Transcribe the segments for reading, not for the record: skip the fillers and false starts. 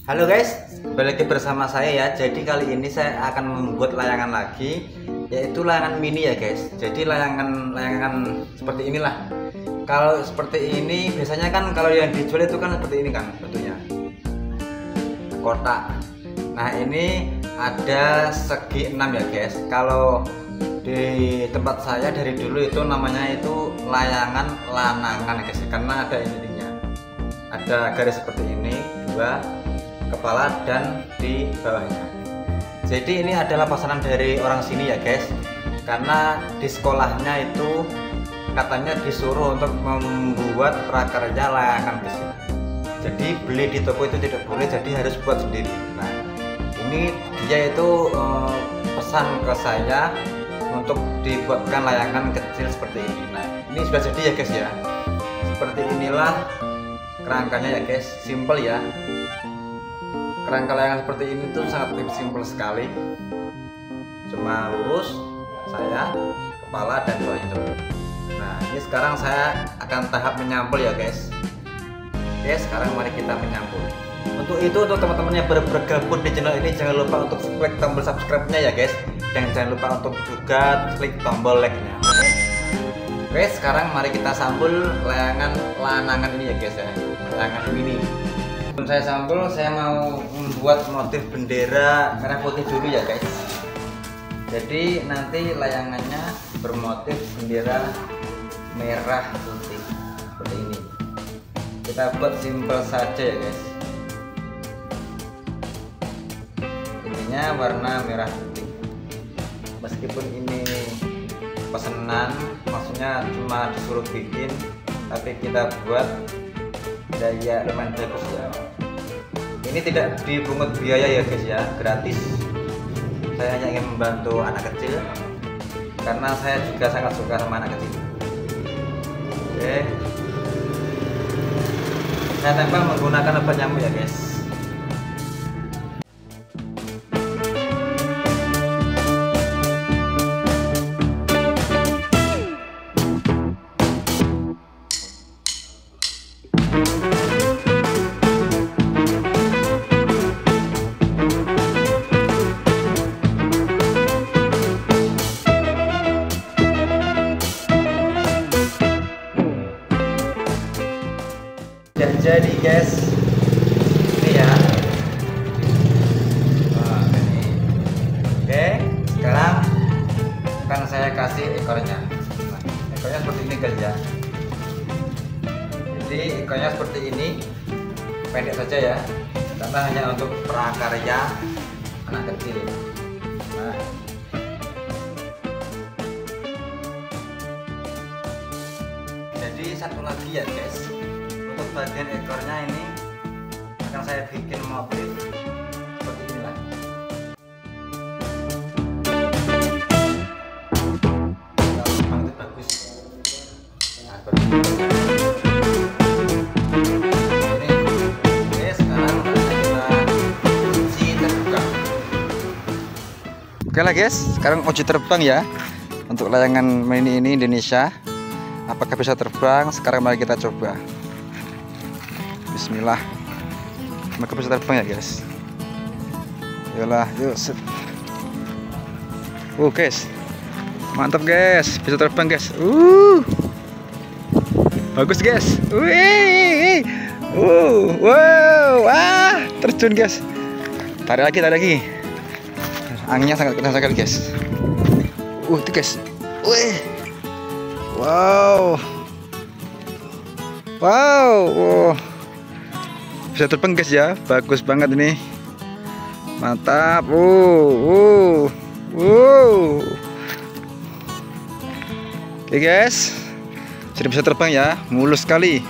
Halo guys, balik lagi bersama saya ya. Jadi kali ini saya akan membuat layangan lagi, yaitu layangan mini ya guys. Jadi layangan seperti inilah. Kalau seperti ini biasanya kan kalau yang dijual itu kan seperti ini kan bentuknya, kotak. Nah ini ada segi 6 ya guys. Kalau di tempat saya dari dulu itu namanya itu layangan lanangan guys, karena ada ininya, ada garis seperti ini, dua kepala dan di bawahnya. Jadi ini adalah pesanan dari orang sini ya guys, karena di sekolahnya itu katanya disuruh untuk membuat prakarya layangan besi. Jadi beli di toko itu tidak boleh, jadi harus buat sendiri. Nah ini dia itu pesan ke saya untuk dibuatkan layangan kecil seperti ini. Nah ini sudah jadi ya guys ya, seperti inilah kerangkanya ya guys, simple ya. Kerangka layangan seperti ini tuh sangat simple sekali, cuma lurus saya, kepala dan bawah itu. Nah ini sekarang saya akan tahap menyampul ya guys. Oke, sekarang mari kita menyampul. Untuk itu, untuk teman-teman yang bergabung di channel ini, jangan lupa untuk klik tombol subscribe-nya ya guys, dan jangan lupa untuk juga klik tombol like-nya. Oke, sekarang mari kita sampul layangan lanangan ini ya guys ya, layangan ini. Sebelum saya sampul, saya mau membuat motif bendera merah putih dulu ya guys. Jadi nanti layangannya bermotif bendera merah putih seperti ini. Kita buat simple saja ya guys. Ininya warna merah putih. Meskipun ini pesanan, maksudnya cuma disuruh bikin, tapi kita buat daya lumayan bagus ya. Ini tidak dibungut biaya ya guys ya, gratis. Saya hanya ingin membantu anak kecil, karena saya juga sangat suka sama anak kecil. Oke, saya tempel menggunakan obat nyamuk ya guys. Jadi guys, ini ya. Nah, ini. Oke, sekarang akan saya kasih ekornya. Nah, ekornya seperti ini guys ya. Jadi ekornya seperti ini, pendek saja ya, karena hanya untuk prakarya anak kecil. Nah, jadi satu lagi ya guys. Untuk bagian ekornya ini akan saya bikin motif seperti inilah. Kalau itu bagus. Nah, seperti ini. Oke, sekarang kita uji terbang. Oke lah guys, sekarang uji terbang ya untuk layangan mini ini Indonesia. Apakah bisa terbang? Sekarang mari kita coba. Bismillah, semoga bisa terbang ya guys. Yalah, yuk. Guys, mantap guys, bisa terbang guys. Bagus guys. Wow, terjun guys. Tarik lagi. Anginnya sangat kencang sekali guys. Itu guys. Wow. Bisa terbang guys ya, bagus banget ini, mantap. Oke guys, sudah bisa terbang ya, mulus sekali.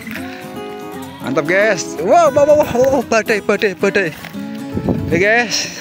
Mantap guys. Wow, badai. Oke guys,